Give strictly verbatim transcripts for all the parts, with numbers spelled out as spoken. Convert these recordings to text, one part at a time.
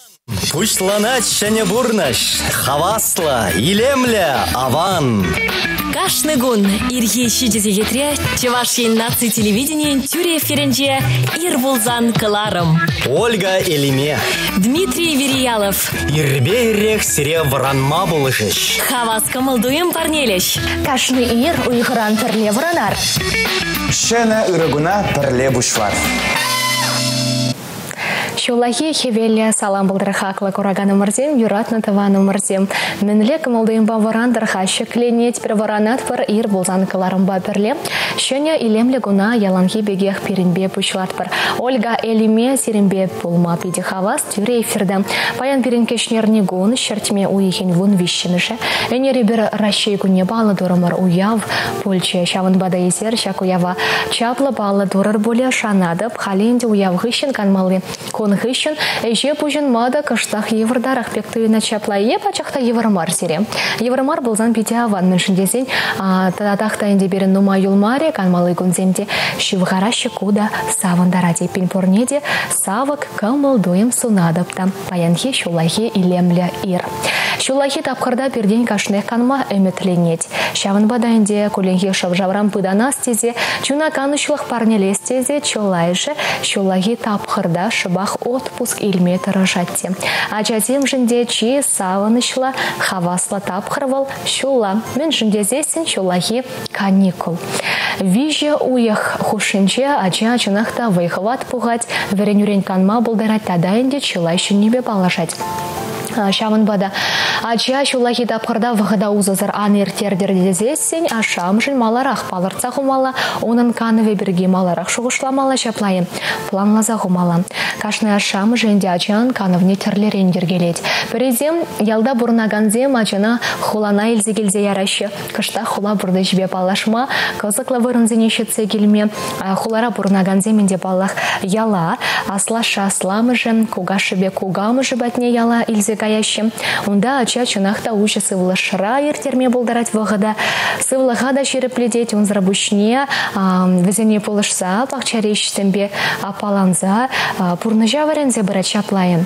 Пушланать шене бурнаш, хавасла, илемля, аван. Кашны гун, ирхи щидезегетре, чевашин наци телевидение, тюре ференже, ирбулзан каларом. Ольга Элиме. Дмитрий Вериялов. Ирбейрех сревранма булышыш. Хавас камылдуем парнелеш. Кашны ир уйгыран перле вранар. Шена ырыгуна перле бушвар. Шулахи хевелия салам балдрахакла курагана морзем, юратна тавана морзем. Менле камалдыем ба варандарха, шекленет перворанат пар ир булзан каларымба перле. Шөня илемле гуна яланхи бегех перенбе пушлат пар. Ольга Элиме сиренбе пулма пиди хавас тюре эфирда. Паян перенкешнерни гун, шертме уихен вун вищеныше. Энери бер ращей гуне бала дурамар уяв, польче шаван бада есер, шак уява чапла бала дурар более шанадып, халенде уяв гыщен канмалы. Хыщен, эже пужен мада каштах еврдарах пектуина чаплае пачахта евромар сире. Евромар был зан пяти аван меньшиндесень, а татахта инде берен нума юлмаре канмалы гунземде шивгаращи куда савандараде пинпорнеде савак камалдуем сунадапта паянхи шулахи илемля ир. Шулахи тапқырда берден кашнех канма эметленет. Шаван бада инде куленхи шавжаврам пыданас тезе, чуна канышлых парнелес тезе, чолайже шулахи тапқырда шыбах отпуск илмета рожатте. А жазем жінде чи саванышла хавасла тапқырвал шула. Мен жінде зесін шулахи каникул. Виже уях хушинче ача чунахта выхват пугать, веренюрен канма булдарать тада инде чилай небе положать. Шаван бада. Ача шулахи тапқырда вғыда узазар анер тердер дезесен, а шам жын маларақ палырца хумала, онын каныве берге маларақ шуғышламала шаплайын. Планлаза хумала. Кашны ашам жынде ачан канывне терлерен дергелет. Перезем ялда бурнаганзем ачана хулана илзегелзе ярашы. Кышта хула бұрды жібе палашма, кызықлы вырынзене шетсе келме. Хулара бурнаганзем инде палах яла, асла шасламы жын, куга шыбе кугамы жыбатне яла илзе каящым. Онда ача чунахта уча сывлы шыра ертерме болдарать вғыда. Сывлы ғада шерепледет, он зрабушне, візене полышса, пақчарещсембе апаланза, пурныжа варензе бірат шаплайын.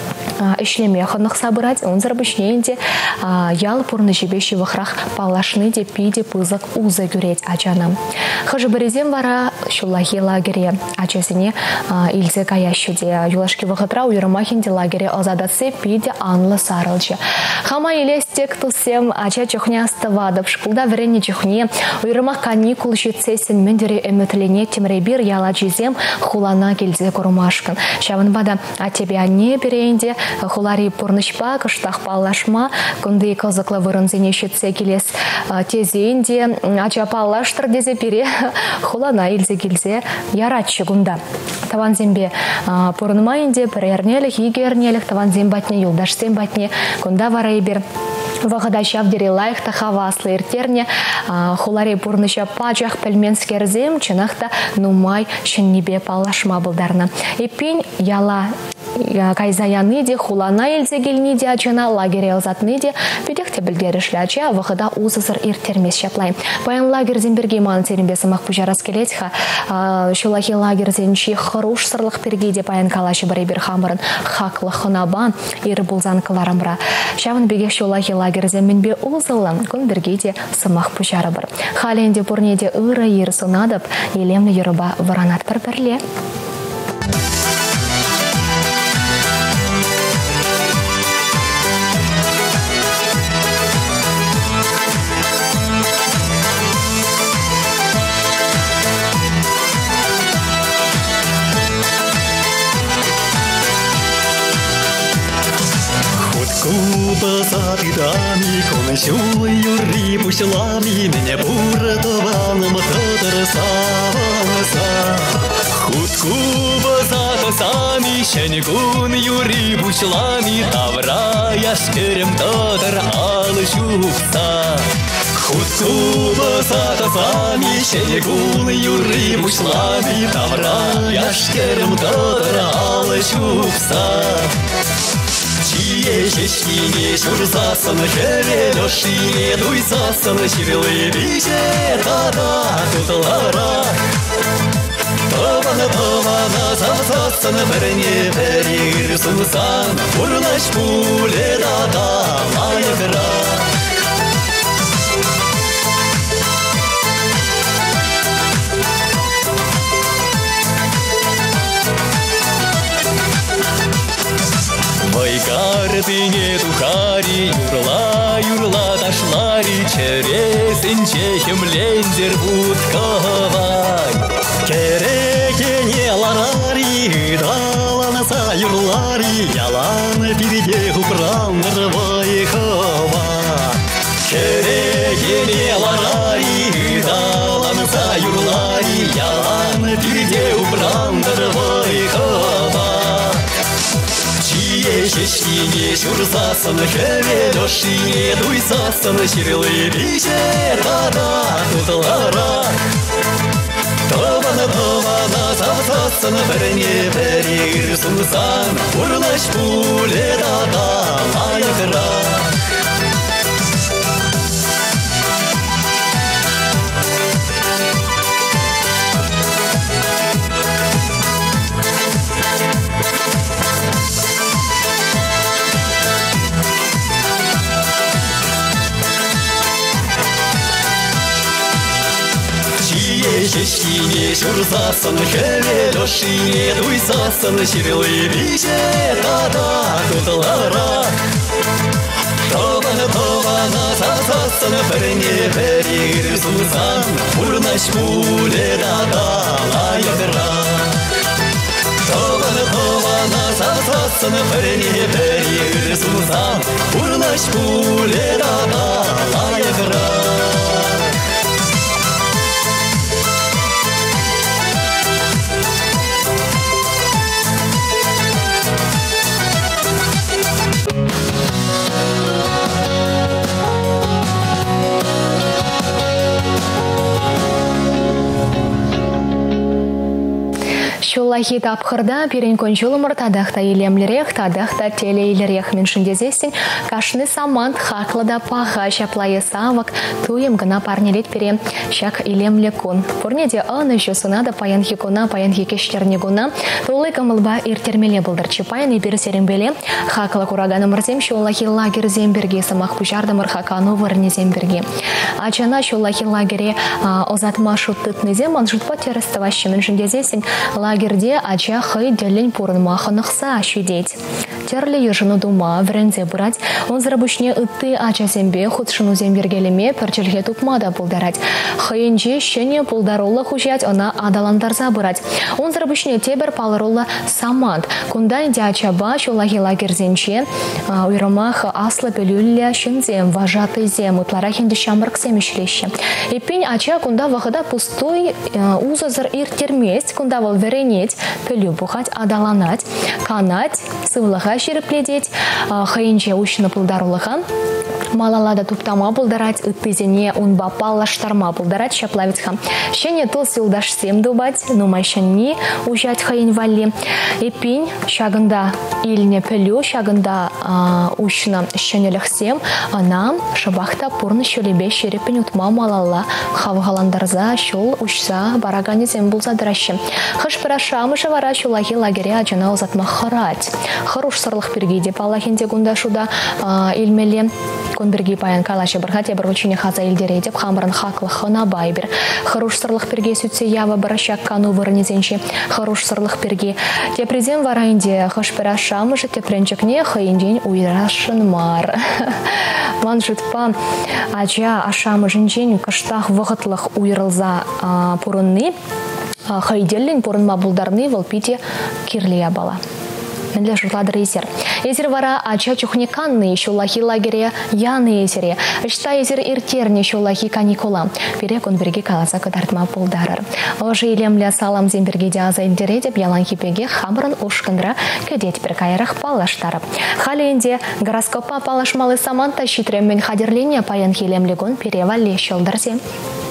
Ишлеме ханық сабырать, он зарабышненде ял пурны жебеші вахрах палашны де пиде пызық узы күрет ачанам. Хыжы бірезем бара шулахи лагере ачасыне илзе каящыде. Юлашки вахытра уйрымахинде лагере азадатсы пиде анлы сарылчы. Хама елестек тусем ача чухне астывадып, шкулда врене чухне уйрымах каникул жетсесін мендері эметлене темребир яла жезем хулана келзе курмашкан. Шавын бада а тебе не беренде хулари пурнышпа, кыштах палашма, кунды кызыклы вырынзене шетсе келес тезенде, ача палаштыр дезе пере хулана илзе келзе яратшы гунда. Таван зембе пурныма инде пірернелік, егернелік, таван зембатне, юлдаш зембатне, кунда варайбер. Вағыда шавдері лайықта хаваслы ертерне, хулари пурныша пачах пельменскерзем, чынақта нумай шыннебе палашма бұлдарына. Эпен яла кайзаяны де хулана елзе келіне де ачана лагере алзатны де бедекте білдерішлі ача вағыда узызыр ертермес шаплай. Баян лагерзен берге маны терінбесі мақпужарас келетіға, шулахи лагерзен ши хыруш сырлық перге де баян калашы бірейбір хамырын хақлы хынабан ері бұлзан кыларымра. Шавын беге шулахи лагерзен менбе узылын күн бірге де сымақ пұжары бір. Халенде бұрнеде ұры ері сынадып, елемні еріба варанат бір-бірле. Базапидами, кончу юри пушлами, меня буратованным тодор саванса. Хутку базапасами, щенегун юри пушлами, тавра яшкерем тодор алышукса. Хутку базапасами, щенегун юри пушлами, тавра яшкерем тодор алышукса. Ешешкине шурзасын, жерелешине дуйсасын, шевелы биже тада тұтылара. Табаны табана сасасын, біріне бірігір сулсан, урлаш пуледа талайгра. Вайгардыне тухари, юрла, юрла ташлари, чересинче хемлендер будковай. Керекене ларари, даланаса юрлари, ялан пириде хупрандр вайхова. Керекене ларари, даланаса юрлари, ялан пириде хупрандр вайхова. Чечтине шурсасын, хевелешине дуйсасын, ширлы бишер тада тутылара. Тавана-тавана сасасын, біріне-бірі сулсан, урлаш пуледа талайгра. Чечтине шурсасын, хевелешине дуйсасын, ширлы бишер тада тутылара. Тавана-тавана сасасын, біріне-бірі сулсан, урлаш пуледа талайгра. Тавана-тавана сасасын, біріне-бірі сулсан, урлаш пуледа талайгра. Шулахи тапхырда перенкон жулымыр тадахта елемлерек, тадахта телейлерек меншіндезестен кашны самант хаклада паха шаплайы савак туем гына парнелет пере шак елемлекун. Порнеде аны жосына паян хикуна, паян хикештерне гуна, толы камылба иртермеле бұлдырчы паян ебір серембеле хакла кураганы мырзем шулахи лагер земберге самах пужарды мырхакану варне земберге. Ачана шулахи лагере озатма шуттытнезе манжутпа терестоващы меншіндезестен лагерде ача хай делень пурынмаха нахса щудеть. Терли ежину дума, врензе брать, он зарабушне ыты ача зембе, худшину зембергелеме, перчельге тупмада пулдарать. Хайенже щене пулдаролла хужать, она адаландарза брать. Он зарабушне тебер паларолла самант. Кундай дячаба, шулаги лагерзенче, уйромах асла пелюлля щензем, вожатый зем, утларахенде шамбарк семишлеще. И пень ача кунда вахада пустой узазар ир терместь, кунда вол веренеть, пелю бухать, адаланать, канать, сывлаха ширепледеть, хайенче ущина пулдарулахан. Малалада туптама пулдарать, ытызене унба паллаштарма пулдарать, шаплавитха. Щене тол силдаш сем дубать, но майшанни ужать хаин валли. И пень шаганда ильне пелю, шаганда ущина щенелях сем, она шабахта пурны щелебе шерепень утма малалла, хавгаландарза щел ущса барагане зем булза дращи. Хашпарашамы шавара щулаги лагере ачана узатма харать. Хорош сарлых пергиде палахинде гундашуда ильмеле. Конберги паян калашы бірғат ебір учине хаза елдері деп хамырын хақлы хына байбір. Харуш сырлық перге сүтсе ява барашак кану вырнезенші. Харуш сырлық перге. Тепрезен варайынде хашпера шамышы тепренчікне хайынден уйрашын мар. Ван жұтпа ача ашамы жынжен кыштақ вғытлық уйрылза пұрынны. Хайделлин пұрынма бұлдарны валпите кирлия бала. Для журладыр есер. Есер вара ача чухнеканны шулахи лагере яны есере. Ишта есер иртерне шулахи каникула. Пере конберге каласа кадартма пулдарыр. Ожи илемля салам земберге дяза илдере деп ялан хипеге хамрын ушкындра кедет перкайрах палаштарып. Халенде гороскопа палашмалы саманта щитреммен хадерлене паян хилемлегон перевалле щолдарзе.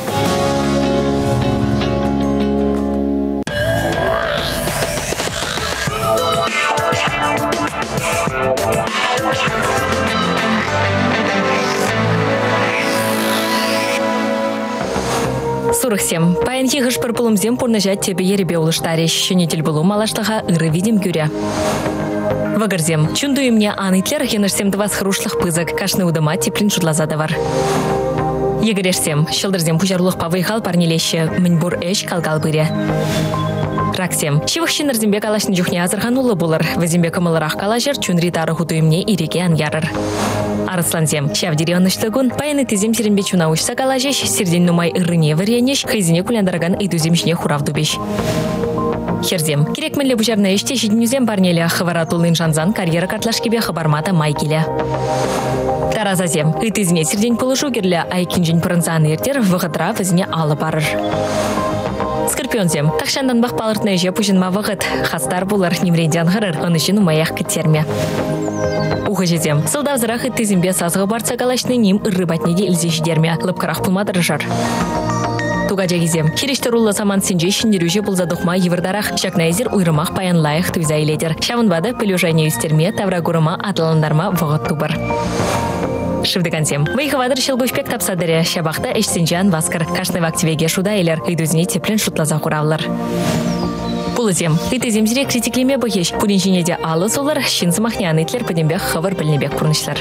Сурыхсем. Паянхи хышпыр пулымзем пурнажат тебе еребе улыштареш. Шөнетел булу малаштаға ыры видим күря. Вагарзем. Чундуй мне анытлер, янышсем два хороших пызок. Кашны удама теплин шудлазадавар. Егерешсем. Шылдырзем пужарлық павыйхал парнелеші. Мінбур эш калгал быре. Раксем. Шивахшин Рзимбек алашны жүхне азырханулы болыр. Вазимбек ымылырақ калажыр, чунри тары худуемне иреке анярыр. Арысланзем. Шавдири аныштыгун, пайны тезем сиренбе чунаушса калажеш, сирден нумай ырыне варенеш, хайзине куляндараган идуземшне хуравдубеш. Херзем. Керекмелле бужарна еште жиднюзем барнеле хаваратулын жанзан карьера картлашкебе хабармата майкеле. Таразазем. Итизне сирден полышу керле, айкинжен пырынзан ертер вғытра візне алы барыр. Скорпионзем. Тахшандан бақ палыртны же пужынма вғыт. Хастар булар немреден ғырыр, ынышын умаяқ кіттерме. Ухажезем. Сылдавзырақ итизембе сазғы барца калашны ним ыррыбатнеде илзешдерме. Лыпкарақ пулмадыр жар. Тугажагизем. Хириштарулла саман синже шиндерюже булзадухма евардарах. Шакнайзер уйрымах паянлайық туйза иледер. Шавынбады пылюжайне үстерме таврагурыма атландарма вғыт тубар. Шывдыгансем. Выйхавадыр шелбушпек тапсадыре. Шабахта эшсинжан васкар. Кашны вактивеге шуда илер. Идузне теплен шутлаза хуравлар. Пулызем. Итезем зире критиклеме бахеш. Пудинчинеде алы солар. Шинсымахне анытлер падембек хавар білнебек пурнышлар.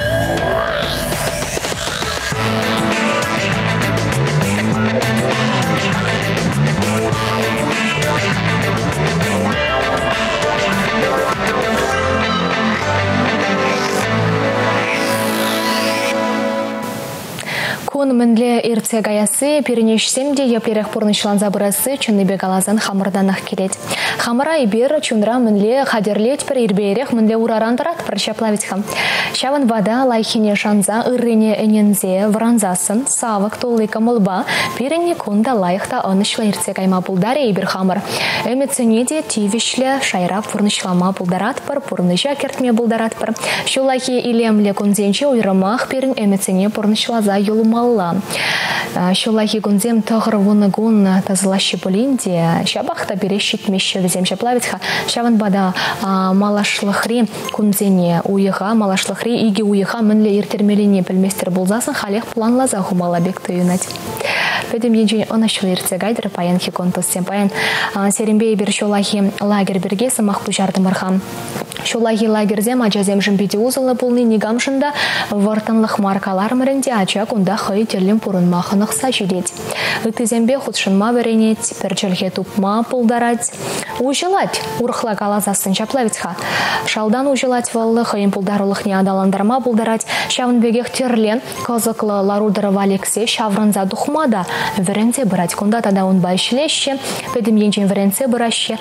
Кун мінле ирце гаясы, перенешсем де еплерек пурнышлан забырасы чынныбек алазан хамырданах келет. Хамыра ибер чунра мінле хадерлет пір ирбейрех мінле урарандарат пір шаплавитхам. Шаван вада лайхине шанза ырыне энензе вранзасын, савык толы камылба, перене кунда лайхта анышла ирце гайма пулдаре ибер хамыр. Эмеценеде тивишле шайра пурнышлама пулдарат пір, пурныша кертме пулдарат пір. Шулахи илемле кунзенче уйрымах перен эмецене пурнышлаза юлмалла. Шулахи кунзем тағыр вунығун тазылашы болинде, шабақта берешет меші візем шаплавитха. Шаван бада малашлықри кунзене уйыға, малашлықри иге уйыға мінле ертермеліне білместер болзасын халех планлаза хумала бекті юнат. Пөдім енжен онашыл ерте гайдыр паян хиконтостен паян серембей бір шулахи лагер берге сымақ бұжарды мырхам. Шулахи лагерзем ажазем жымбеде узылы бұлны негамшында вартанлық маркалар мірінде ача кунда хай терлем пурын махынықса жедет. Үтізембе худшынма веренет, перчелге тупма пулдарать. Ужылать, урхла калазасын чаплавитха. Шалдан ужылать валлы хайын пулдарулық не адаландарма пулдарать. Шавынбегех терлен, козықлы ларудыры валексе шаврынза духмада. Веренце брать кунда тада он байшилеще, пөдім енчен веренце браще.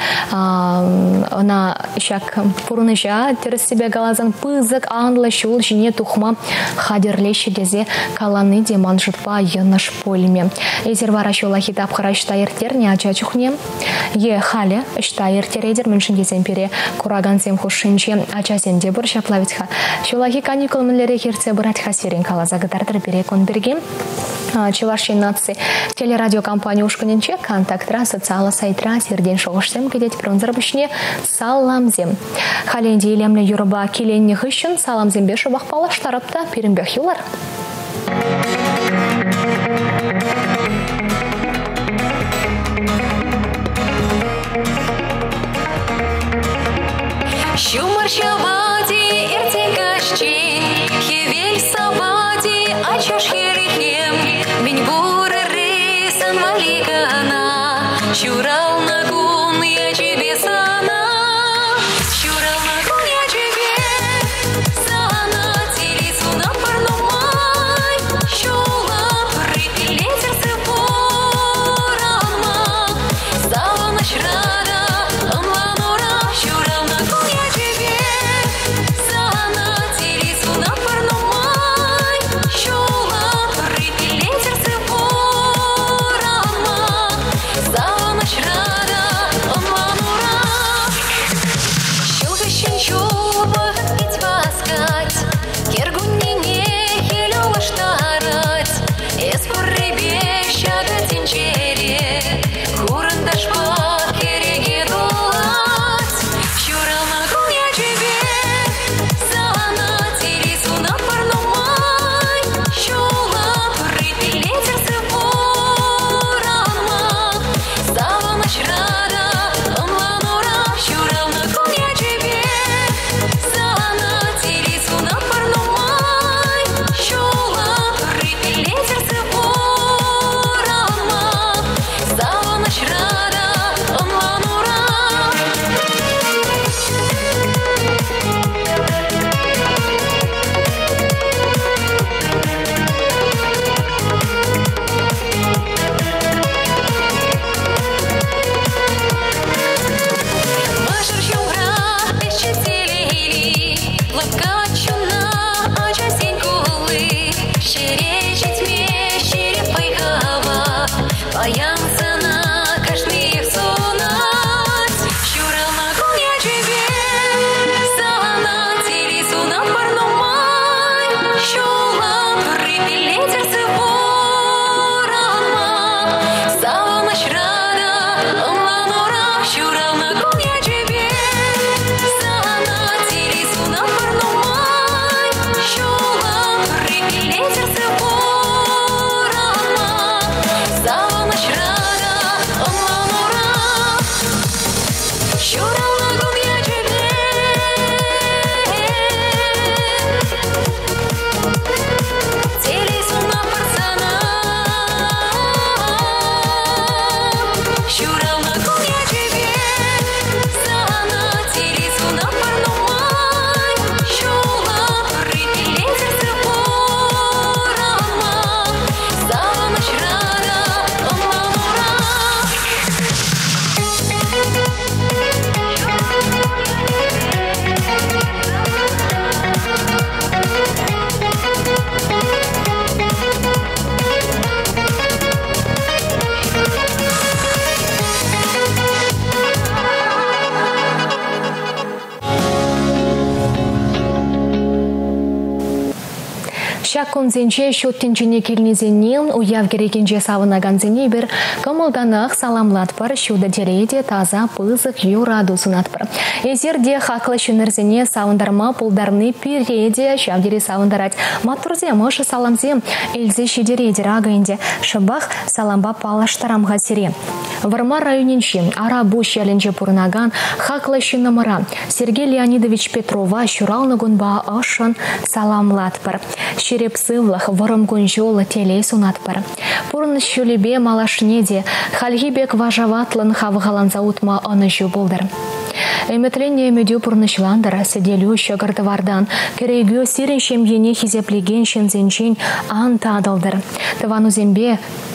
Она шак пурныжа терс себе галазан пызык анлы шул жіне тухма хадерлеще дезе каланы деман жытпа йыныш полиме. Эзер вара шула хитап хырашта ертер не ача чухне. Е хале шта ертер едер міншін кезен пере курагансем хушинче ача сенде бір шаплавитха. Шула хи каникул мінлері херце бұрат хасерин калаза гытардыр бере конберге. Чеваши нации телерадиокомпания ушканенче контактра социалы сайтра серден шоғышсем кедет пронзарбышне саламзем. Халенде елемлі юрба келенне хыщын саламзем беші бақпалы штарапта перембек юлар. Шумар шавади иртегашчи, хевель савади, ачаш херихем, минь буры рейсан маликана, чурал нагун я тебе сана, чурал нагун я тебе сана, телесу на парнумай, шула припилетер цепорама, стала ночь рада, амванура, чурал нагун я тебе сана, телесу на парнумай, шула припилетер цепорама, стала ночь рада. Шак конзенче шуттенчине килнезенен уяв керекенче савынаганзене бір кымылданақ саламлат бар шуда дереде таза пызык юраду сунат бар. Эзерде хақлы шынырзене савындарма пулдарны пиреде шавдере савындарать. Матурзе мышы саламзе эльзе шидереде рагайынде шыбах саламба палаштарамға сере. Варма районенче арабу шәлінже пурнаган хақлы шынымыра Сергей Леонидович Петрова шуралны гунба ашын саламлат бар. Шерепсывлах варым гунжолы телей сунат бар. Пурн шулебе малашнеде хальгибек важаватлын хавғаланза утма аны жу болдыр. Эметленне медю пурнышландар седелю шагардывардан керегю сирен шемьене хизеплеген шензенчен антадылдыр. Тавану зембе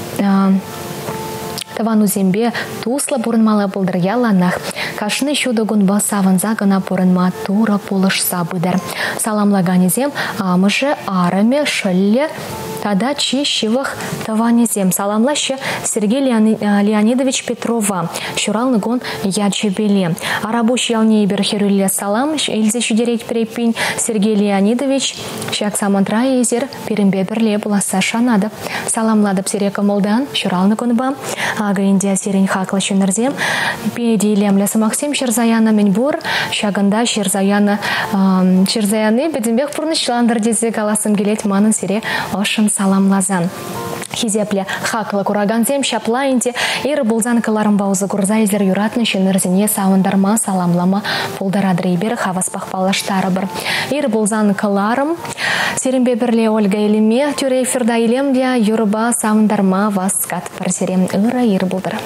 Тавану зембе туслы пурынмалы болдыр яланах. Кашны шудогун басавынза гына пурынма тура пулыш сабыдыр. Саламлаганезем амыжы араме шылле тада чищевых таванезем. Саламлаще Сергей Леонидович Петрова. Шуралны гон ячебеле. Арабуш ялне берхерюле салам. Эльзе шудерет препин Сергей Леонидович. Шак самантра езер перембе берле буласа шанады. Саламладып серека молдан. Шуралны гонба. Ага Индия сирень хакла шунерзем. Педилемле Максим Шерзаяна Меньбур, Шаганда Шерзаяна Шерзаяны, Бедембек Пурнышландыр дезе каласым келет манын сире ошын саламлазан. Хизепле хакла кураганзем шаплайынде ир булзан каларым баузы курза изер юратны шынырзене сауындарма саламлама пулдарадрейбер хаваспах палаштары бір. Ир булзан каларым сиренбе бірле Ольга Елеме тюрей ферда илемде юрба сауындарма васкат бір сирем ыра ир булдыр.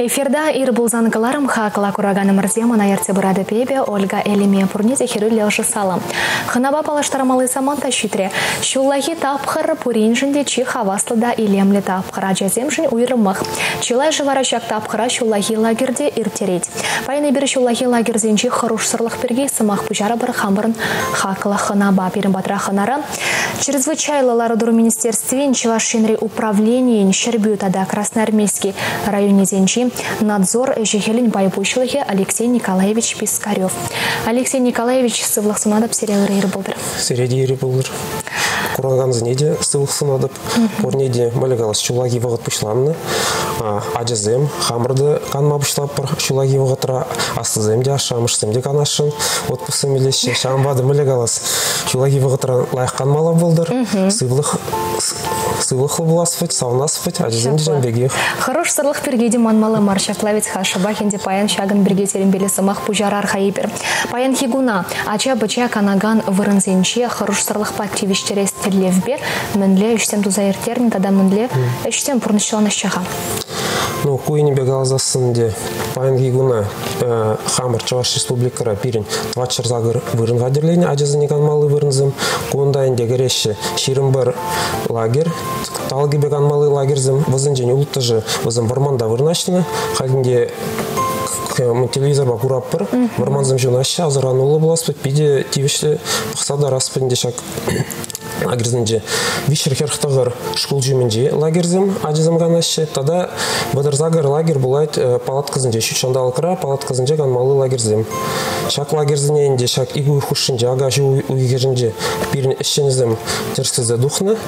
Эфирда ир булзанкаларым хакла кураганы мырзем анаерте бұрады пебе Ольга Элиме пурнезе хирулі ұшы салам. Хынаба палаштарамалы саманта шүтре. Шуллахи тапқыр пурин жінде чи хаваслыда илемлі тапқыра жазем жын уйрымық. Чилай жывара шак тапқыра шуллахи лагерде иртерет. Пайны бір шуллахи лагерзенчи хорошсырлық берге сымақ пужара бір хамырын хакла хынаба перін батра хынары. Чрезвычайлылары дұру министерствен Чевашинри управление Щербю тада Красноармейский районе Зенчи надзор ежехелин байбушлыхе Алексей Николаевич Пискарев. Алексей Николаевич сывлық сынадып сериялары ері болдыр. Середи ері болдыр. Кураган зенеде сывлық сынадып. Орнеде малегалас чулаги вағыт пұшланны. Аджазем, хамырды канма пұшлап бір чулаги вағытра астыземде ашамышсемде канашын. Отпысы мелеші шамбады малегалас чулаги вағытра лайық канмала болдыр. Сывлық Сывлық лбыласфать, саунасфать, аджаземде жембегех. Хорош сырлық пергеде манмалы маршаклавец хашабахенде паян шагын бірге терембелі сымақ пужарар хайбер. Паян хигуна, ача-бача канаган вырынзенче хорош сырлық пактивиштерес терлевбе, мінле үштем тузайыртерін, тада мінле үштем пұрнышыланы шаға. Ну, куйни бегалзасын де паян хигуна хамыр Чуваш республикара пирин твачыр загыр вырын гадерлейні, аджазыне канмалы вырынзым, куындайын дегереші ширым бір лагер, талги беган малы лагерзым, вазынжен улттыжы вазын варманда вырнашны, халінде телевизорба кураппыр, варманзым жунашы азыранулы боласпыт, биде тивішті пықсада распынде шак лагерзінже. Вишер херхтағыр шкул жүйменже лагерзім, аджызым ғанашы, тада бадырзагыр лагер болайт палаткызынже, шүтшандалы кыра палаткызынже ғанмалы лагерзім. Шак лагерзіне енде шак игуй хушынже, агажы уйгерінже бірін ішшенізім терсізі дұхны.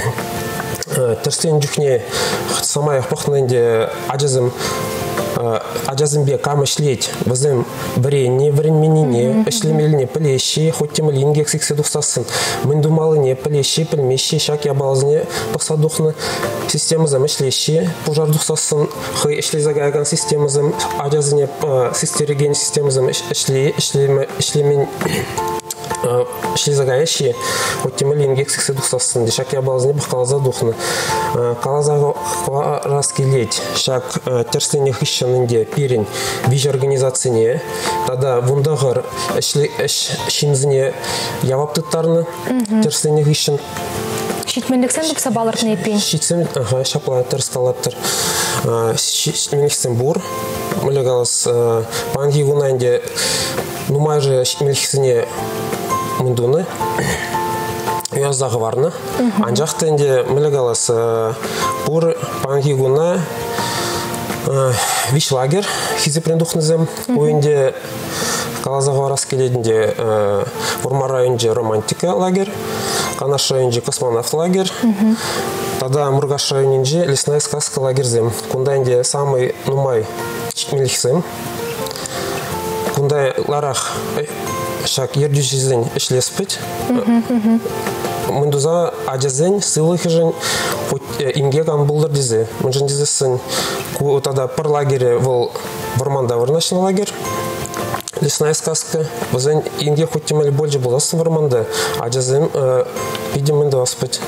Терстен жүхне самайық пұқнынде аджызым Аджазымбе кам ішлет, бізім біренне, бірінменіне, ішлемеліне пілеші, хоттемілі ингексіксе дұқсасын, міндумалыне пілеші, пілмеші, шак ябалызіне пықсадуқны системізім ішлеші, пұжар дұқсасын, хый ішлезагайган системізім, аджазыне систереген системізім ішлемен Шлизагаящие, оттемали ингексиксы духсасын, дешак ябалызне бахкалаза духны. Калаза раскелеть, шак терстенех ищанынде пирин виж организацияне, тогда вундагар шинзіне яваптыттарны терстенех ищан. Шитмендіксен бұқса балыртын епен? Шитсен, ага, шаплаттыр, сталаттыр. Шитмендіксен бұр, мүлігалас панги гунайнде, нумай же шитмендіксене мындуны, уяздағы варны. Анжақты энде мүлігалас бұр панги гуна виш лагер, хизипрен дұқнызым, ойынде Калазағы варас келедінде Урмар районде романтика лагер, Канаш районде космонавт лагер, тада Мургаш районенде лесная сказка лагерзем. Кундайнде самый нумай мелихсем. Кундай ларах шак ердюшизен ішлеспіт. Мындуза аджазен сылығы жын инге ган бұлдыр дезе. Мынжын дезесін тада пыр лагере выл варманда варнашын лагер. Лесная сказка. Вазен инге хоттемелі больше боласын варманда. Аджазен пидем мынды аспыт.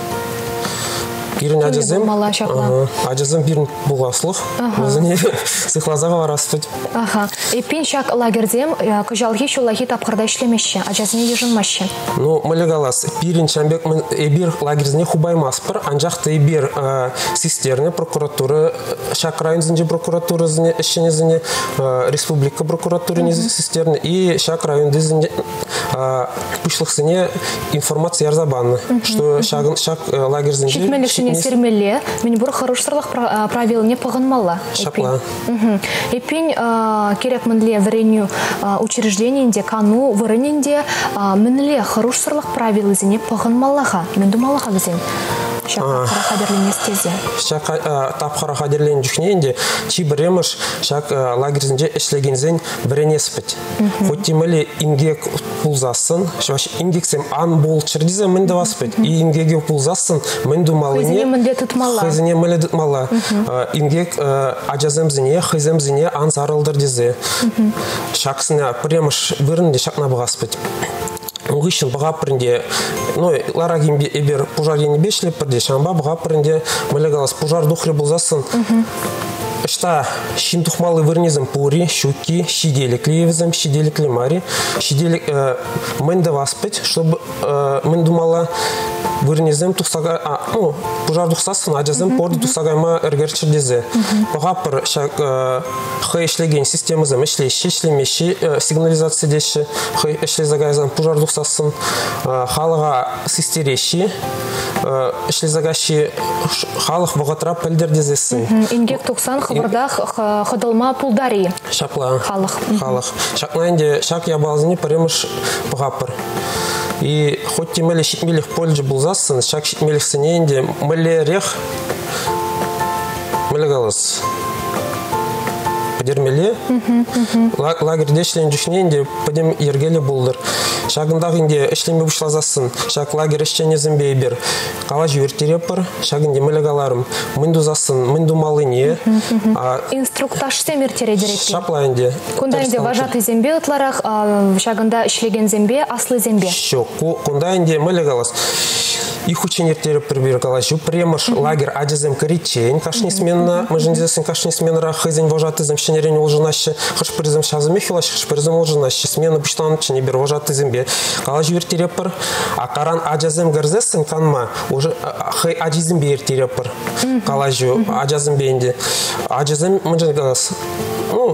Ирин аджазем, аджазем бирин буласлық, өзіне сықлазаға вараспыт. Эпин шак лагердем, көжалғы шулахи тапқырда ішлемеші, аджазіне ежінмаші? Ну, мүлігалас, бирин шамбек эбир лагерзіне хубаймаспыр, анжақты эбир систерне прокуратуры, шак районзінде прокуратурызіне, ішінезіне, республика прокуратурыне систерне, и шак райондызіне пүшлықсіне информация ярзабанны, что шак лагерзінде сермеле, мен бұр хорошсырлық правил не пағынмала. Шапла. Эпин керек мінле вареню учреждениенде, кану варененде мінле хорошсырлық правил зіне пағынмалаға. Мен думалаға бізен. Шак қарақадерлен естезе. Шак тапқарақадерлен жүхнеенде, чи біреміш шак лагерзінде ішлегензен бірен еспіт. Хоттемелі ингек пулзасын, ингексем ан бол чырдезе мінді васпыт. И ингеге пулзасын, мінді малыне. Хызіне мінді тұтмала. Хызіне мінді тұтмала. Ингек аджаземзіне, хыземзіне ан зарылдыр дезе. Шаксына біреміш бірінде шакна бұғаспыт. Угышын бұға пірінде, ну, ларагин ебер пужар ені бешлеп бірде, шамба бұға пірінде, мүлігалас пужар дұқры бұлзасын. Ышта шин тухмалы вырнезем пури, щуки, щиделик левзем, щиделик лемари, щиделик мэнда васпыть, чтобы мэн думала вырнезем тухсага, а, ну, пожар тухсасын, аджазем порды тухсагайма эргерчердезе. Погапыр шак хай ишлеген системазем ишлеши, ишлемеши, сигнализация деши, хай ишлезагайзам пожар тухсасын, халага систереши, ишлезагаши халық бұғатыра пілдердезесін. Ингек тұқсан қыбырда қыдылма пұлдари. Шапла. Халық. Халық. Шақнайынде шақ ябалзыны паремыш бұғапыр. И хоть те мэле щитмелих польджи был засын, шак щитмелих сыненде мэле рех мэле галас. Подермеле, лагерь дешлен дюшненде подем ергеле булдыр. Шагындағынде ішлеме бұшлазасын, шак лагерь ішчене зімбейбер. Қала жүйертерепір, шагынде мэле галарым. Мынду засын, мынду малыне. Инструктаж семертере деректе. Шаплайынде. Кундайынде вожатый зембе ұтларақ, шагында ішлеген зембе, аслы зембе. Шо, кундайынде мэле галас. Их ученертері бір-бір калашу, премыш лагерь адезем коричень, кашни смена, мы же не кашни смена хызень вожатызем, щенерень олжынаще, хашпырызем шазыме хилаш, хашпырызем олжынаще, смена бұштан ченебер вожатызембе. Калашу ертері а каран адезем гарзесен канма, уже хай адезембе ертері пір. Калашу адезембе инде. Адезем, мы же галас, ну,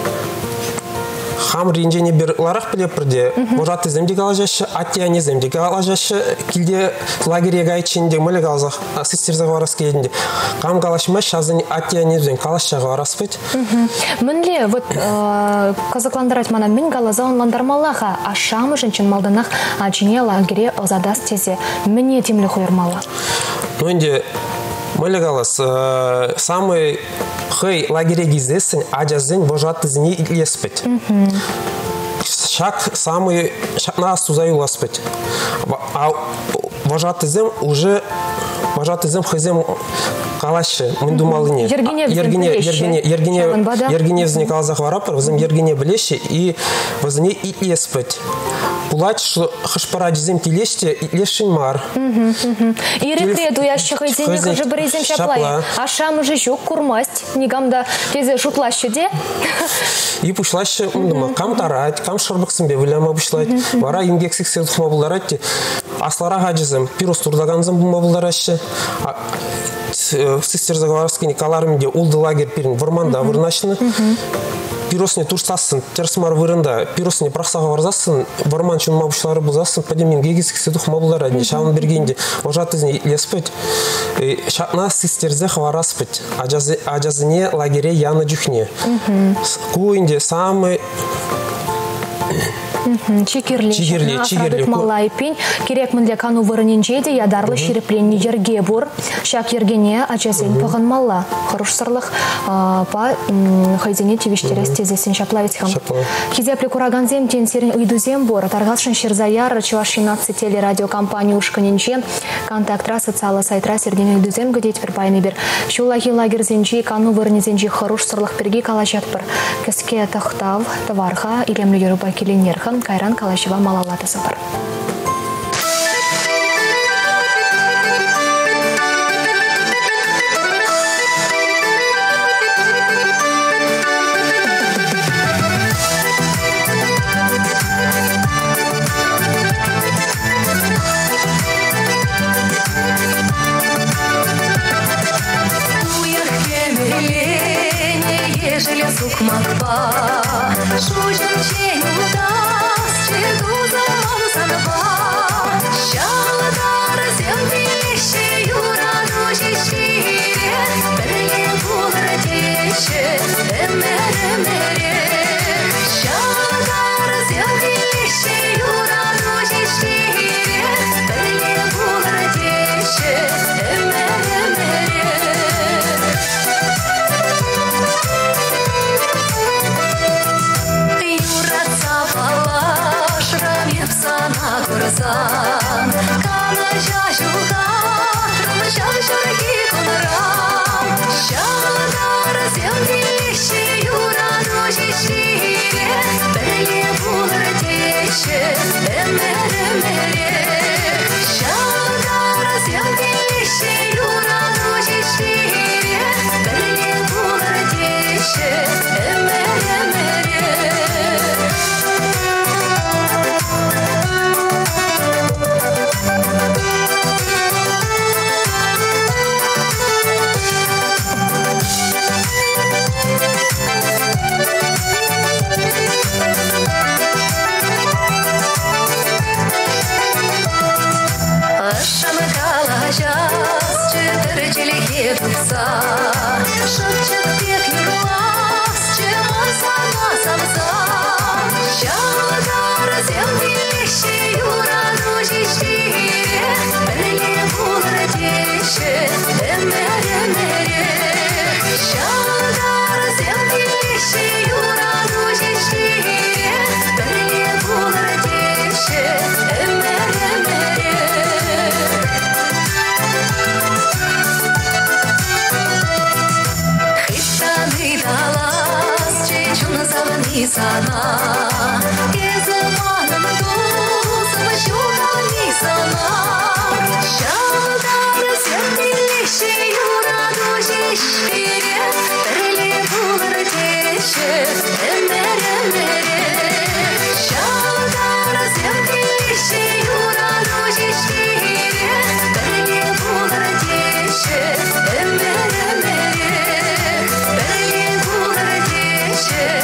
хам ринжене бер ларах пилепірде, вожаты земде галажашы, аттияне земде галажашы, килде лагерье гайчинде, мөлі галазақ, сестерзі ғарас келдінде. Хам галашма шазын аттияне земде галаша ғарас бет. Мөнле, вот казакландырать мана мен галаза онландармалаға, ашамы женчен малданақ ачине лагерье озадас тезе, мене темлі хуйырмала. Ну, инде, мөлі галас, самый хай лагере гизесен, аджазен вожатызыне леспет. Шак самый шакна сузаю ласпет. А вожатызем уже вожатызем хызем калашы, мен думалыне. Ергене Ергене, ергене, ергене, ергене взне калазах варапыр, взем ергене білеші и взне и леспет. Пулать, что хашпара дизем телеште и лешин мар. И рекреду я ще хызене хыжы бірезем шаплай. А шам уже жок курмасть, негамда тезе шутлашы де. И пушлашы, ундыма, кам тарать, кам шарбаксымбе віляма пушлать. Вара ингексик седухма булдаратти. Аслара гаджизем, пирос турдаганзым бума булдарашы. Сестер заговарскини каларымде улды лагерь пирин варманда вырнашыны. Пиросне турсасын, терсмар вырында, пиросне прақсаға варзасын, варман чын мабушлары бұлзасын, падемен гегесік седух мабуларадне, шауын бергенде, ожатызне леспет, шатна сестерзе хвараспет, аджазыне лагере яна джухне. Куинде самый Чекерле, чекерле, чекерле. Малай пень, керек мынле кану вырыненчеде, ядарлы шерепленне ерге бур, шак ергене ачасен пағын мала. Хорош сырлық па хайзене тевештерес тезесен шаплавицхам. Хизепле кураганзем тенсерин уйдузем бур, таргашын шерзаяр, чувашинатцы телерадиокомпании ушканенче, контактра социалы сайтра сердене уйдузем гудеть перпайны бер. Шулахи лагерзенчи, кану вырынезенчи хорош сырлық перги калачатпыр. Кеске тахтав, таварха, илемлі еруба келенерхан, кайран калашева малалаты сапар. Юра, Sana gezemanım dostum şurani sana şalgar sevdileşi yura dojişire perli bulur teşe emere emere şalgar sevdileşi yura dojişire perli bulur teşe emere emere perli bulur teşe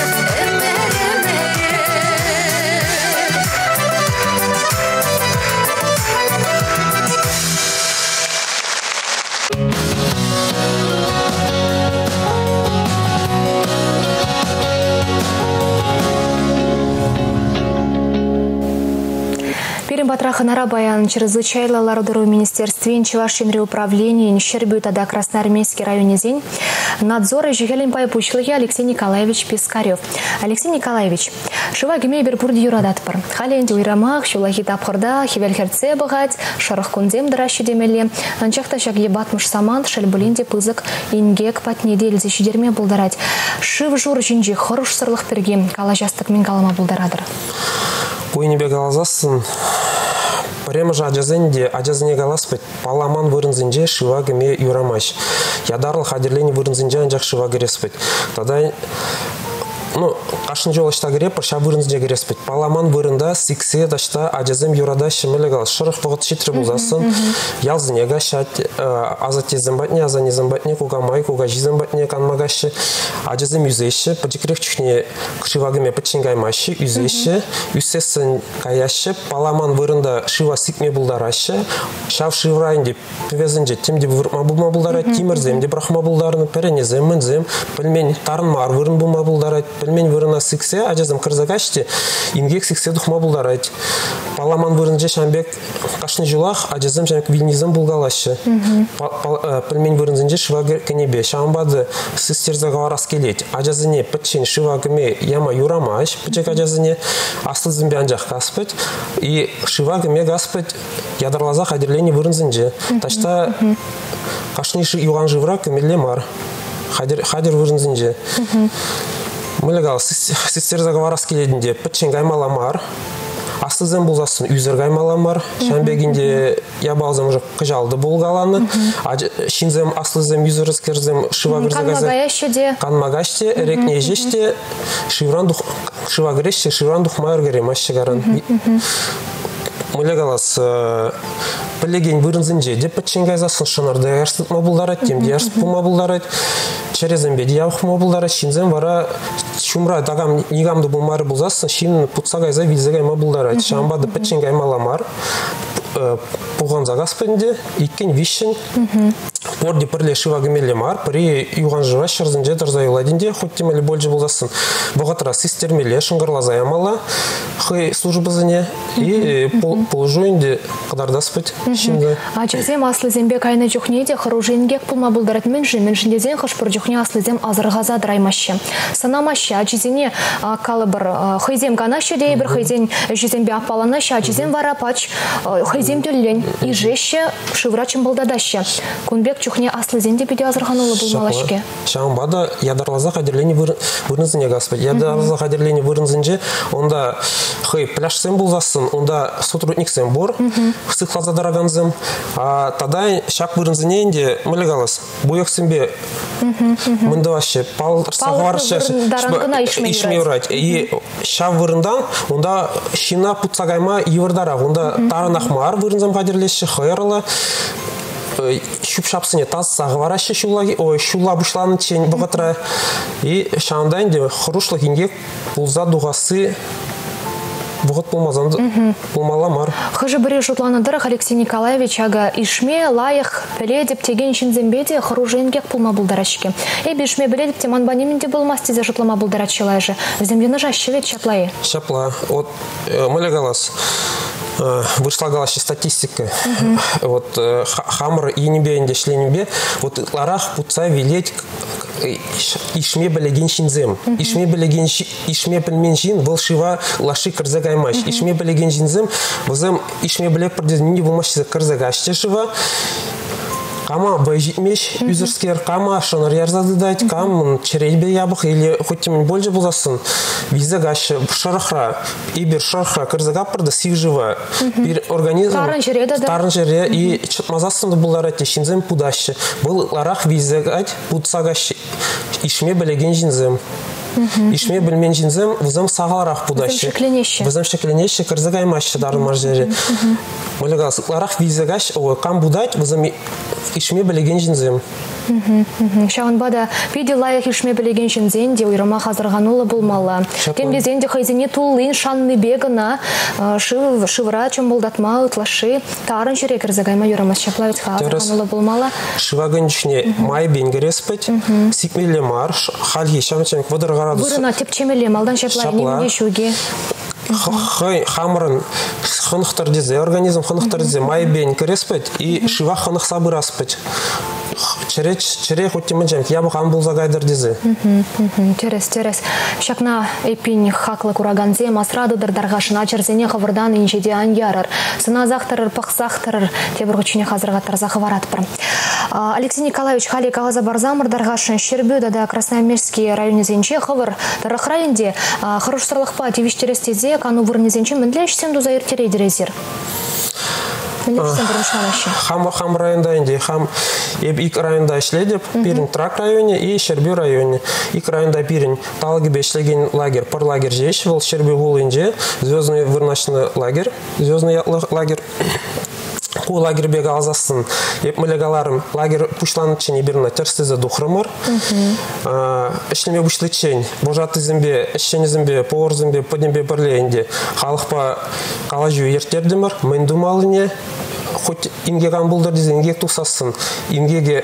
Батраханара баян чрезвычайно лардыру министерстве Чувашинри управления Щербю тогда Красноармейский районе Зень надзора жигелин пайпучлыги Алексей Николаевич Пискарев. Алексей Николаевич, шива геме бербурд юрадатпар. Халенди уйрамах, шулахи тапхырда, хивельхерце багать, шарах кунзем дращи демеле, анчахта шаг ебатмыш саман, шельбулинде пызык, ингек патнедель зещидерме булдарать. Шив жур жинжи хорош сырлых перги, калажастык мен калама булдарадыр. Куйнебе галазасын, прямо же аджазенде, аджазне галаспет, паламан вырынзенде шивагеме юрамаш. Ядарлы хадерлени вырынзенде анжак шивагереспет. Тогда ну, кашын жол ашта кере, парша вырынзенде кереспет. Паламан вырында сиксе дашта аджазем юрада шемеле галас. Шырых вғыт шитре булзасын, ялзыне гашат, азате зембатне, азане зембатне, куга май, куга жизембатне канмагаши. Аджазем юзеші, паджикрек чухне шивагеме пачингаймаши, юзеші, юсесін каяшы, паламан вырында шива сикме булдарашы, шав шиврайынде певезінже темде вырма булма булдарат, тимірземде брахма булдарыны, перенезем, мінзем, пілмен тарынмар вырын булма булдарат, пельмень вырына сиксе, аджазым кырзагаште, ингек сиксе духма булдарайт. Паламан вырынже шамбек кашны жулах, аджазым жамбек вильнизым булгалашы. Пельмень вырынзенже шивагер кенебе. Шамбады систерзага арас келет. Аджазыне пытчен шивагыме яма юрамаш, пычек аджазыне аслызымбе анжақ гаспыт. И шивагыме гаспыт ядарлаза хадерлени вырынзенже. Ташта кашны юган живра кемелле мар. Хадер вырынзенже. Мылегал систерзага арас келединде пытчен гаймаламар. Аслызем булзасын үзер гаймаламар. Шамбегинде ябалзым уже кыжалды булгаланы. Шинзем аслызем үзеріз керзем шива гырзагазы. Канмагаште, рекне жеште, шива греште, шивран духмайыр керем ашшыгаран. Мылегалас пілеген вырынзынже деп пытчен гайзасын шынарды ярсып мабулдарат, темде ярсып мабулдарат. Черезем беди явх мабулдара шинзем вара шумра дагам нигамды булмары булзасын шин путсагайза вилзегай мабулдара. Шамбады пытчен гаймаламар. Пуған загаспенде, иккен вишен. Порди пырле шивагымеле мар, при юган жыва шырзынже дырзайыладинде, хуттемеле больжы булзасын. Бұғатыра систермеле шыңғырла заямала, хый службызыне, и полжуинде қыдардаспыт шинзы. Аджазем аслызембе кайны жүхнеде хыружингек пулма булдарат менжи, менжіндезен хышпыр жүхне аслызем азырғаза драймашы. Санамашы, аджизене калы бір хыйзем ганашы дей, бір хыйзен жүзембе апаланашы, аджизем вара пач хыйзем төллен, и жеші шыврачым булдадашы. Кунбек чухне аслызенде биде азырғанулы булмалашке. Шамбада ядарлаза қадерлені вырынзыне гаспыт. Ядарлаза қадерлені вырынзынже, онда хый пляшсен булзасын, онда сотрудниксен бор, сықлаза дараганзым. А тадай шак вырынзыне инде мылегалас, буексенбе мынды ваще, пал сағваршы ишме юрать. И шав вырындан, онда шина путсагайма евырдара, онда таранахмар вырынзым қадерлеші, хайырла, шупшапсыне таз сағварашы шула бұшланы чен бұғытыра. И шамдайын де құрушлық инге бұлза дуғасы бұғыт болмаламар. Хыжы бірі жұтланадырық Алексей Николаевич ага ишме лайық біледіп теген шинзембеде хыруженгек пулма бұлдарашке. Эбі ишме біледіп теман банемінде болмас тезе жұтлама бұлдарачылайжы. Землені жашшевет шаплайы. Шапла. От мөлі қалас. вышла галаши статистика. Вот хамр и небе инде шленебе. Вот ларах путса велеть ишме белеген шинзем. Ишме белеген ишме пельмен шин волшива лаши кырзагаймаш. Ишме белеген шинзем возем ишме беле продез не бумаши кырзагаште шива. Кама байжитмеш юзерскер, кама шонар ярзады дать, кам черейбе ябых или хоть им больше буласын. Виза гаща шарахра, ибер шарахра кырзага пырда сив жива. Бир организм тарын жере и мазасын булара тешинзем пудаще. Был ларах виза гать пудсагащ ишме белеген жинзем. Ишме білмен жинзем, візім сағаларақ бұдашы. Візім шекленеші, кірзігаймашы дарын маржері. Мөлігас, ларақ визагаш, кам бұдайт, візім ишме білеген жинзем. Шағын бада, пейде лайық ишме білеген жинзен де ұйрама қазырғанулы болмалы. Тембезен де хайзене тулын шанны бегіна, шывыра чым болдатма ұтлашы, тарын жүре кірзігайма ұйрамас шаплавец қазырғанулы болмалы. Шывагын ішіне май бенгерес пәт, сикмелі мар, халхи шамчанк водырға Бұрына тепчемелі малдан шаплай немге шуге. Хамырын хынықтар дезе, организм хынықтар дезе, май бен кереспет и шива хынық сабыр аспет. Чере хотимын жем, я бы хан был загайдар дезе. Терес, терес. Шакна эпин хаклы кураганзе, масрадыдыр дарғашына черзене хавырдан инжеде аньярыр. Сына зақтырыр, пақсақтырыр, тебір күчіне қазырға тарзақы варатпыр. Алексей Николаевич, хали кағаза барзамыр дарғашын Шербюда да Красноярский районе зенче хавыр. Тарық районде хырыштырлықпа тевиштерестезе кану вырнезенче міндлешсен дуза ертерей дерезер. Хам хам районда инде хам еб ик районда ишледеп пирин трак районе и Шербю районе. Ик районда пирин талгибе ишлеген лагерь, пар лагерь жеш вол Шербю гул инде звездный вырнашный лагерь, звездный лагерь. Ку лагерь бега алзасын. Еп мөлегаларым лагерь пушланычын еберна терстезе духрымыр. Ишлеме бушлычын, божаты зембе, ишчені зембе, повар зембе, поднебе бірлейінде. Халықпа қалажу ертердімір, мен думалыне, хоть имгеган бұлдар дезе, имгег тусасын. Имгеге...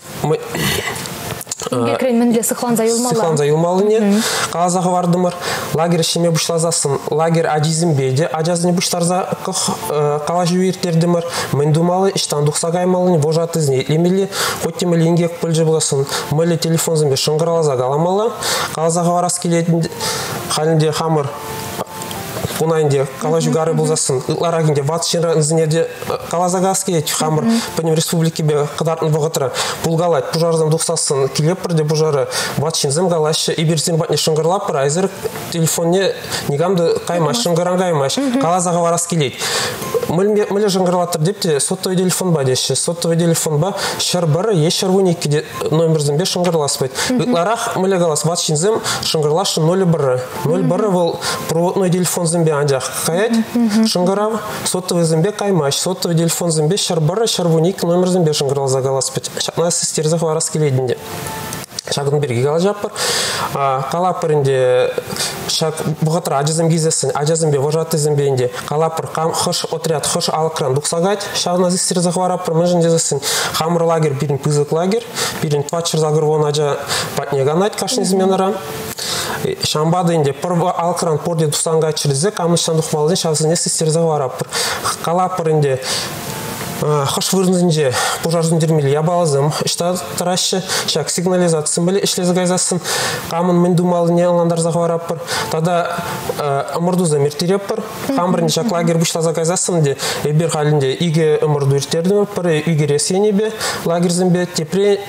Имгекрен менде сықлан зайылмалы. Сықлан зайылмалыне. Қалазағы вардымыр. Лагерь ішеме бұшлазасын. Лагерь ажизім бейде. Ажазыне бұштарза қалажу ертердімір. Мен думалы, іштан дұқсағаймалыне, божаты зіне емелі. Хоть темелі имгек пөлжі бұласын. Мөлі телефон зімбе шыңғыралаза қаламалы. Қалазағы варас келетін халінде хамыр. Кунайнде калажу гары булзасын. Ларагинде ватшин зинеде калазагас келет хамыр панем республики бе кадартын вогатра булгалать пужарзам духсасын килеппірде пужары ватшин зем галашы иберсин батне шыңгырлап айзыр телефонне негамды каймаш шыңгыран каймаш калазага варас келет. Мөле шыңгырлатыр депте сотовый телефон ба деші. Сотовый телефон ба шарбары ешар уникиде номер зембе шыңгырласпайт. Ларах мөле галас ватшин зем шыңгырлашы ноль бары. Ноль бары вол проводной телефон зембе анжақ қаят, шыңғырав, сотовый зембе каймаш, сотовый телефон зембе шарбара, шарвуник, номер зембе шыңғырал загаласпет. Шақна сестерзақ варас келедінде. Шағын берге қала жаппыр. Қалапыр инде шақ бұғытыр ажызым кезесін, ажызым бе вожаты зембе қалапыр қыш отряд, қыш алықран бұқсағайт. Шағына сестерзақ варапыр, мұжын жезесін. Хамыр лагер, бірін пызық лагер, бірін патшыр загыр вон ажа патнеганайт кашын изменара. Шамбады инде пырва алқыран порде дұстанға чірізі, камышан дұқмалыдың шағызыне сестерзі варапыр. Қалапыр инде қыш вырнызынде пожарзын дермелі ябалызым, ішта тарашы, шак сигнализациясын білі ішлезі гайзасын, қамын мен думалыне аландарзақ варапыр. Тада ұмырдузы мертереппір, қамырын шак лагер бұшлаза гайзасын де, ебер қалінде иге ұмырду ертердім, пыры үйгер есенебе, лагерзімбе, тепре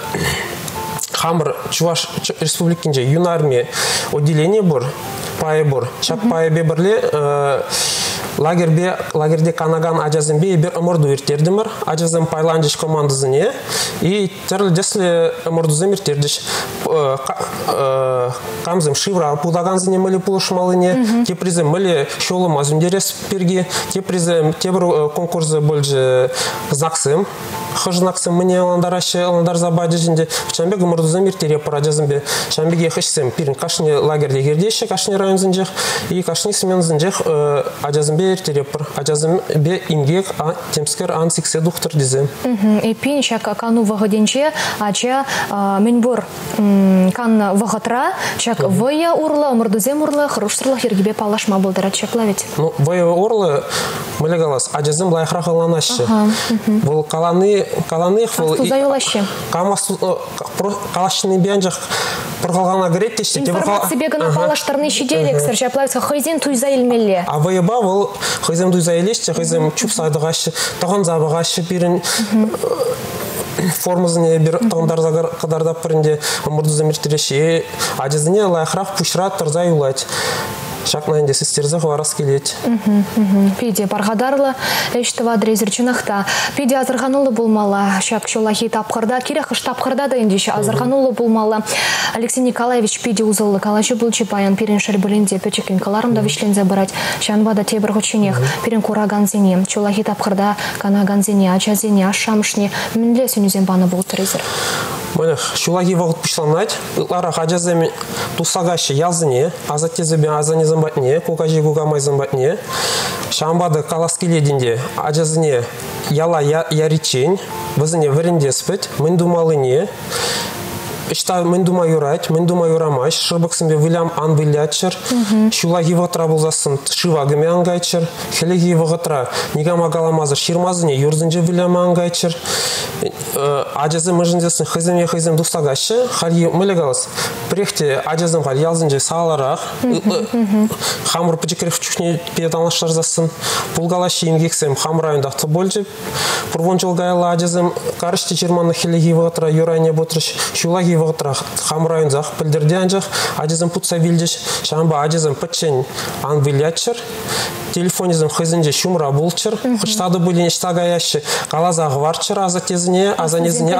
Хамыр Чуваш республикинде юнармия отделение бур, пае бур. Шак пае бе бірле лагербе, лагерде канаган ажазымбе ебер ымырду ертердімір. Ажазым пайландыш командызыне и терлі деслі ымырдузым ертердіш. Камзым шивра пулдаганзыне мүлі пулышмалыне, тепризім мүлі шолым азымдерес перге, тепризім тебір конкурсы бөлжі знаксым. Хыжнаксым мне аландарашы аландар забады жінде Шамбек ымырдузым ертере парадязымбе Шамбеге хышсым пирин кашны лагерде гердеші кашны район зінжех и кашны смен зінжех ажазымбе ертере пар ажазымбе имгек темскер ансиксе духтыр дезім. Эпин шак кану вағаденче ача менбор кан вағатра шак вая урлы ымырдузем урлы хыруштырлы ергебе палашма болдырат шаклавет. Ну вая урлы Мөлегалас, ажазым лайхра қаланашы. Бұл қаланы, қаланы бұл... Астузайылашы. Қалашыны биян жақ бір қалғана кірет дешті. Информация бегіна палаштарны шеделек, сір жаплайсы хойзен туйзайылмелі. Абайыба бұл хойзем туйзайылешті, хойзем чупсайдығашы, тағын забығашы бірін формазыне бір таңдар қадардап бірінде ұмырды замертіреші, ажазыне лайхрақ пұшыра тұрзай улайт. Шақнайынде сестерзі ғарас келет. Пиде барғадарлы әштіва дрезерчінақта. Пиде азырғанулы болмалы. Шақ шолахи тапқырда, керек үш тапқырда да ендеші азырғанулы болмалы. Алексей Николаевич пиде ұзылы калашы бұлчы баян перен шәрбілінде пөчекін каларымда вишлензе барать. Шанбада тебір ғученех, перен кураган зене. Шолахи тапқырда канаган зене, ачазене, ашамышне. Мінле сөнізен баны бұл трезер. Мөліх, шулаги вағыт пұшланайд, ұлара қажазымен тусагашы ялзыне, азаттезебен азане зымбатне, кукажи кукамай зымбатне, шамбады калас келедінде ажазыне яла яричен, візіне вірінде спіт, мін думалыне, Ишта мен думаю юрать, мен думаю юрамаш, шырбаксымбе вылям ан вылячыр, шулаги ватра болзасын шывагыме ангайчыр, хелеги ватра нигама галамазы ширмазыне юрзынже вылям ангайчыр, ажазы мыжындесын хызыме хызым дустагашы, хари мылегалас, прехте ажазым хал ялзынже сааларақ, хамыр пыжикерев чухне педалашлар засын, пулгалашы ингексем хамыр айындақты болжып, пұрвончыл гайла ажазым карышты жерманны хелеги ватра юрайне ботрыш, шулаги вғытра хамрайын зақ, пілдерде анжақ, ажызым пұтса вилдеш, шамба ажызым пытчен ан вилячыр, телефонизм хызынже шумра болчыр, қыштады бөліне штага яшы, қалазағы варчыр, аза тезіне, аза незіне,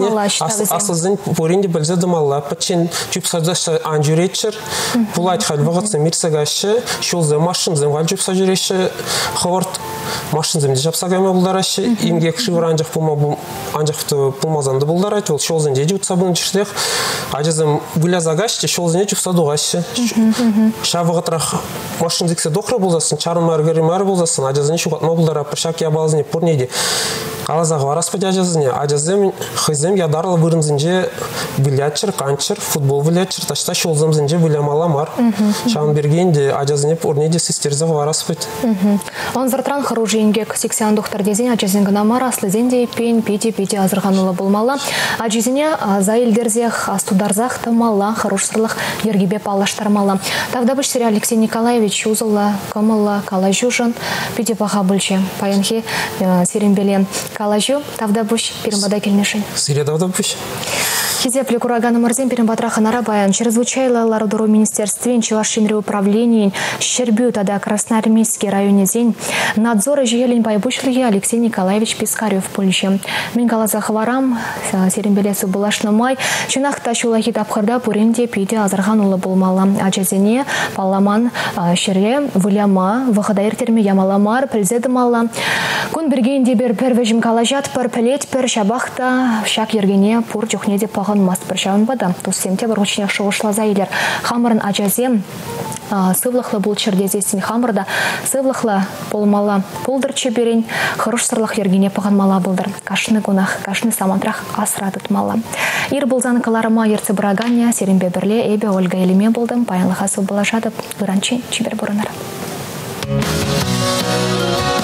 асызын поренде білзе дымалла, пытчен чүпсадашты ан жүретчір, бұлайт хал вғытсы мирсагашы, шулзы машынзым ғал чүпса жүреші, қывырт машынзымде жапсагайма бұлдарашы, имгек шывыр анжақ анжақты пулмазанды бұлдарайт, ол шолзын деди ұтса бұны жүштеқ, ажызым вылязагашты, шолзыне чүпса дуғашы. Шавығытрақ машынзіксе доқры болзасын, чарын мәргері мәрі болзасын, ажызыне шуғатма бұлдара, пыршак ябалызыне пұрнеде. Қалазағы вараспаде ажызыне, ажызым хызым ядарлы вырынзынже вылячыр, канчыр, футбол вылячыр, ташта шолзымзынже вылямаламар. Шағын бергенде ажызыне пұрнеде сестерзі вараспад. Он зартран харужи ингек сексян доктор дезен ажызын гынамар аслызенде пен пети-пети азырғанулы болмала. Ажызыне заилдерзех, астударзах тамала, харушсырлық ергебе палаштармала. Тавда бұш сірі Алексей Николаевич узылла, камалла, калажужын, пети паха бүлче. Паянхи серембелен калажу, тавда бұш перембада келмешін. Сирия тавда бұш. Хизепле кураганы мырзен перембатраха нарабаян. Чрезвычайлы лардуру министерствен Чувашинри управлений Щербю тада Красноармейский районе зень. Надзоры жиелень байбушлыги Алексей Николаевич Пискарев Польше. Мен калазах варам, серембелесі булашны май. Чынақта шулахи тапқырда пуренде пейде азырған улы болмала. Ачазене паламан шерре вуляма, вахадаир терме ямаламар, пілзеді мала. Күн бергенде бір пәрвежім калажат, пір пілет, пір шабақта, шак ергене пур чухнеде пағын маст бір шауын бада. Туссемте бір учинях шуғышла заилер. Хамырын ачазем сывлықлы бұл чердезесін хамырда сывлықлы болмала бұлдыр чеберен, хырыш сырлық ергене пағын мала бұлдыр. Кашны гунах, кашны самантрах асрадыт мала. Ир бұлзаны каларыма ерці бұрагания, серембе бірле, эбе Ольга елеме болдым, паянлыға сыл бұлашадып, бұранчен чебер бұрынар.